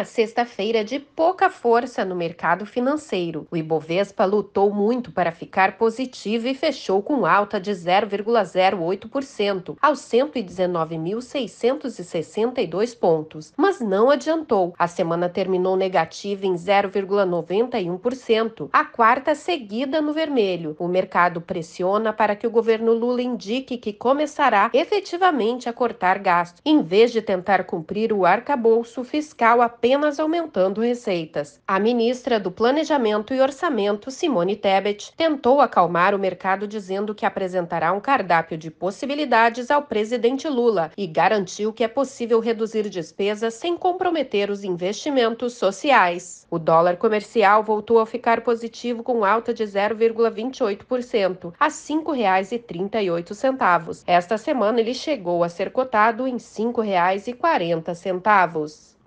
uma sexta-feira de pouca força no mercado financeiro. O Ibovespa lutou muito para ficar positivo e fechou com alta de 0,08% aos 119.662 pontos, mas não adiantou. A semana terminou negativa em 0,91%, a quarta seguida no vermelho. O mercado pressiona para que o governo Lula indique que começará efetivamente a cortar gastos, em vez de tentar cumprir o arcabouço fiscal apenas aumentando receitas. A ministra do Planejamento e Orçamento, Simone Tebet, tentou acalmar o mercado dizendo que apresentará um cardápio de possibilidades ao presidente Lula e garantiu que é possível reduzir despesas sem comprometer os investimentos sociais. O dólar comercial voltou a ficar positivo com alta de 0,28% a R$ 5,38. Esta semana ele chegou a ser cotado em R$ 5,40.